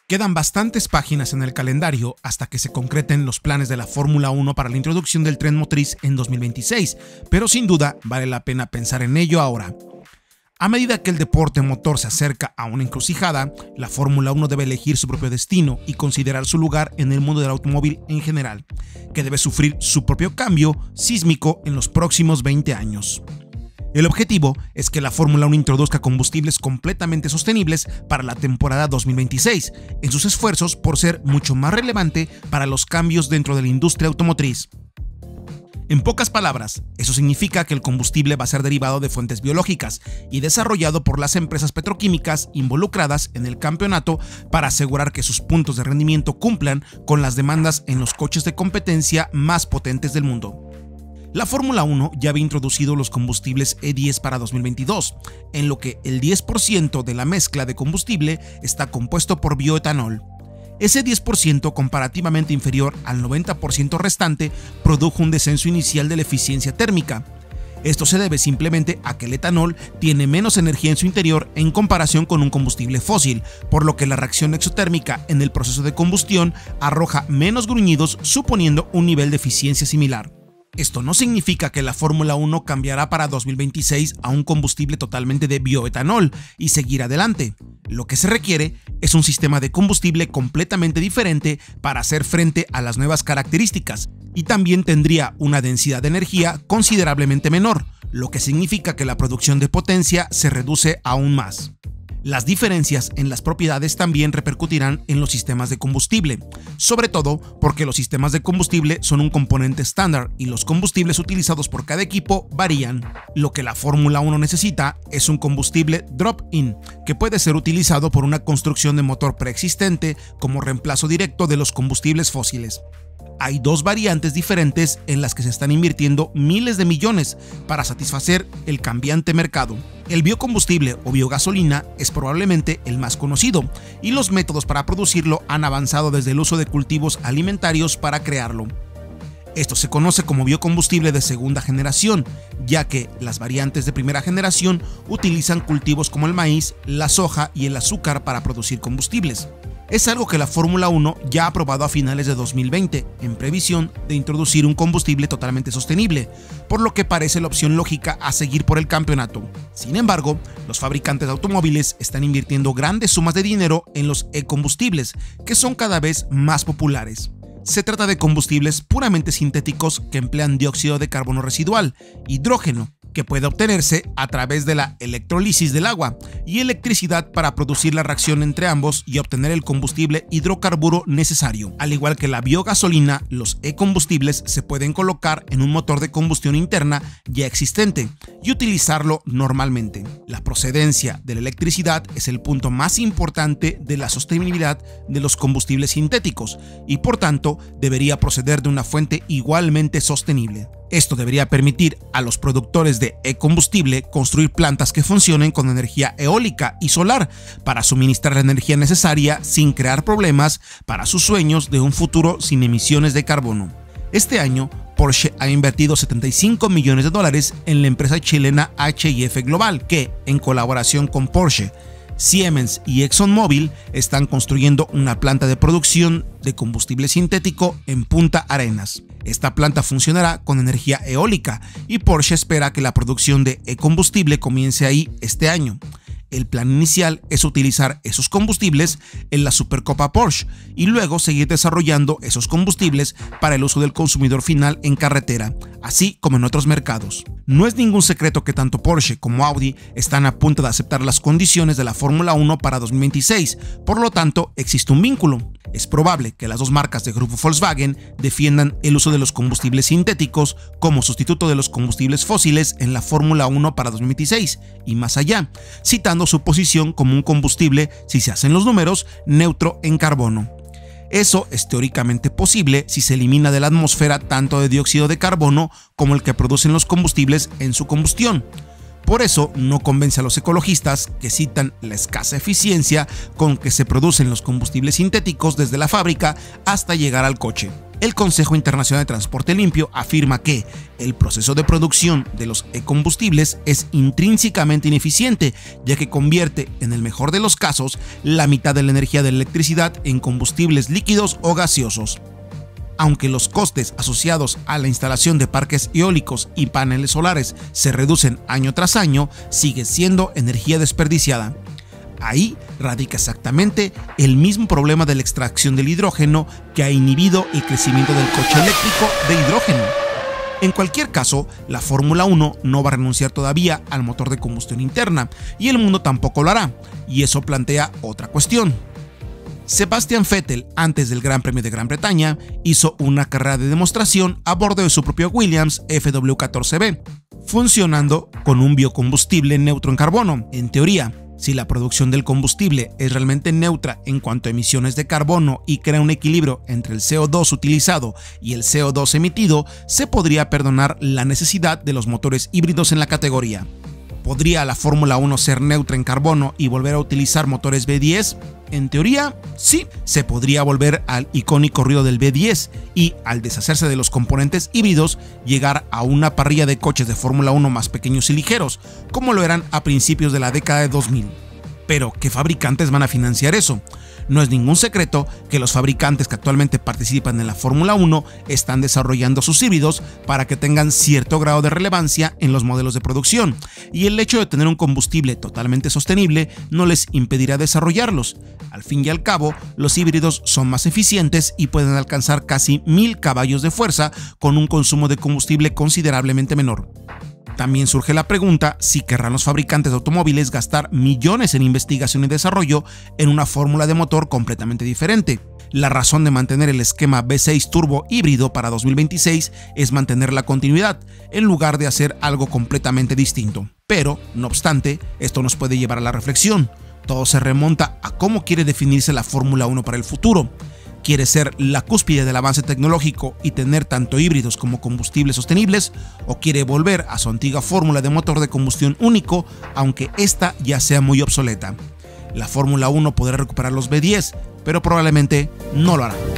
Quedan bastantes páginas en el calendario hasta que se concreten los planes de la Fórmula 1 para la introducción del tren motriz en 2026, pero sin duda vale la pena pensar en ello ahora. A medida que el deporte motor se acerca a una encrucijada, la Fórmula 1 debe elegir su propio destino y considerar su lugar en el mundo del automóvil en general, que debe sufrir su propio cambio sísmico en los próximos 20 años. El objetivo es que la Fórmula 1 introduzca combustibles completamente sostenibles para la temporada 2026, en sus esfuerzos por ser mucho más relevante para los cambios dentro de la industria automotriz. En pocas palabras, eso significa que el combustible va a ser derivado de fuentes biológicas y desarrollado por las empresas petroquímicas involucradas en el campeonato para asegurar que sus puntos de rendimiento cumplan con las demandas en los coches de competencia más potentes del mundo. La Fórmula 1 ya había introducido los combustibles E10 para 2022, en lo que el 10% de la mezcla de combustible está compuesto por bioetanol. Ese 10% comparativamente inferior al 90% restante produjo un descenso inicial de la eficiencia térmica. Esto se debe simplemente a que el etanol tiene menos energía en su interior en comparación con un combustible fósil, por lo que la reacción exotérmica en el proceso de combustión arroja menos gruñidos, suponiendo un nivel de eficiencia similar. Esto no significa que la Fórmula 1 cambiará para 2026 a un combustible totalmente de bioetanol y seguir adelante. Lo que se requiere es un sistema de combustible completamente diferente para hacer frente a las nuevas características, y también tendría una densidad de energía considerablemente menor, lo que significa que la producción de potencia se reduce aún más. Las diferencias en las propiedades también repercutirán en los sistemas de combustible, sobre todo porque los sistemas de combustible son un componente estándar y los combustibles utilizados por cada equipo varían. Lo que la Fórmula 1 necesita es un combustible drop-in, que puede ser utilizado por una construcción de motor preexistente como reemplazo directo de los combustibles fósiles. Hay dos variantes diferentes en las que se están invirtiendo miles de millones para satisfacer el cambiante mercado. El biocombustible o biogasolina es probablemente el más conocido, y los métodos para producirlo han avanzado desde el uso de cultivos alimentarios para crearlo. Esto se conoce como biocombustible de segunda generación, ya que las variantes de primera generación utilizan cultivos como el maíz, la soja y el azúcar para producir combustibles. Es algo que la Fórmula 1 ya ha aprobado a finales de 2020, en previsión de introducir un combustible totalmente sostenible, por lo que parece la opción lógica a seguir por el campeonato. Sin embargo, los fabricantes de automóviles están invirtiendo grandes sumas de dinero en los e-combustibles, que son cada vez más populares. Se trata de combustibles puramente sintéticos que emplean dióxido de carbono residual, hidrógeno, que puede obtenerse a través de la electrólisis del agua, y electricidad para producir la reacción entre ambos y obtener el combustible hidrocarburo necesario. Al igual que la biogasolina, los e-combustibles se pueden colocar en un motor de combustión interna ya existente y utilizarlo normalmente. La procedencia de la electricidad es el punto más importante de la sostenibilidad de los combustibles sintéticos y por tanto debería proceder de una fuente igualmente sostenible. Esto debería permitir a los productores de e-combustible construir plantas que funcionen con energía eólica y solar para suministrar la energía necesaria sin crear problemas para sus sueños de un futuro sin emisiones de carbono. Este año, Porsche ha invertido $75 millones en la empresa chilena H&F Global, que, en colaboración con Porsche, Siemens y ExxonMobil, están construyendo una planta de producción de combustible sintético en Punta Arenas. Esta planta funcionará con energía eólica y Porsche espera que la producción de e-combustible comience ahí este año. El plan inicial es utilizar esos combustibles en la Supercopa Porsche y luego seguir desarrollando esos combustibles para el uso del consumidor final en carretera, así como en otros mercados. No es ningún secreto que tanto Porsche como Audi están a punto de aceptar las condiciones de la Fórmula 1 para 2026, por lo tanto existe un vínculo. Es probable que las dos marcas de grupo Volkswagen defiendan el uso de los combustibles sintéticos como sustituto de los combustibles fósiles en la Fórmula 1 para 2026 y más allá, citando su posición como un combustible, si se hacen los números, neutro en carbono. Eso es teóricamente posible si se elimina de la atmósfera tanto de dióxido de carbono como el que producen los combustibles en su combustión. Por eso no convence a los ecologistas que citan la escasa eficiencia con que se producen los combustibles sintéticos desde la fábrica hasta llegar al coche. El Consejo Internacional de Transporte Limpio afirma que el proceso de producción de los e-combustibles es intrínsecamente ineficiente, ya que convierte, en el mejor de los casos, la mitad de la energía de la electricidad en combustibles líquidos o gaseosos. Aunque los costes asociados a la instalación de parques eólicos y paneles solares se reducen año tras año, sigue siendo energía desperdiciada. Ahí radica exactamente el mismo problema de la extracción del hidrógeno que ha inhibido el crecimiento del coche eléctrico de hidrógeno. En cualquier caso, la Fórmula 1 no va a renunciar todavía al motor de combustión interna, y el mundo tampoco lo hará, y eso plantea otra cuestión. Sebastian Vettel, antes del Gran Premio de Gran Bretaña, hizo una carrera de demostración a bordo de su propio Williams FW14B, funcionando con un biocombustible neutro en carbono. En teoría, si la producción del combustible es realmente neutra en cuanto a emisiones de carbono y crea un equilibrio entre el CO2 utilizado y el CO2 emitido, se podría perdonar la necesidad de los motores híbridos en la categoría. ¿Podría la Fórmula 1 ser neutra en carbono y volver a utilizar motores V10? En teoría, sí, se podría volver al icónico ruido del V10 y, al deshacerse de los componentes híbridos, llegar a una parrilla de coches de Fórmula 1 más pequeños y ligeros, como lo eran a principios de la década de 2000. Pero, ¿qué fabricantes van a financiar eso? No es ningún secreto que los fabricantes que actualmente participan en la Fórmula 1 están desarrollando sus híbridos para que tengan cierto grado de relevancia en los modelos de producción, y el hecho de tener un combustible totalmente sostenible no les impedirá desarrollarlos. Al fin y al cabo, los híbridos son más eficientes y pueden alcanzar casi 1000 caballos de fuerza con un consumo de combustible considerablemente menor. También surge la pregunta si querrán los fabricantes de automóviles gastar millones en investigación y desarrollo en una fórmula de motor completamente diferente. La razón de mantener el esquema V6 turbo híbrido para 2026 es mantener la continuidad, en lugar de hacer algo completamente distinto. Pero, no obstante, esto nos puede llevar a la reflexión. Todo se remonta a cómo quiere definirse la Fórmula 1 para el futuro. ¿Quiere ser la cúspide del avance tecnológico y tener tanto híbridos como combustibles sostenibles? ¿O quiere volver a su antigua fórmula de motor de combustión único, aunque esta ya sea muy obsoleta? La Fórmula 1 podrá recuperar los V10, pero probablemente no lo hará.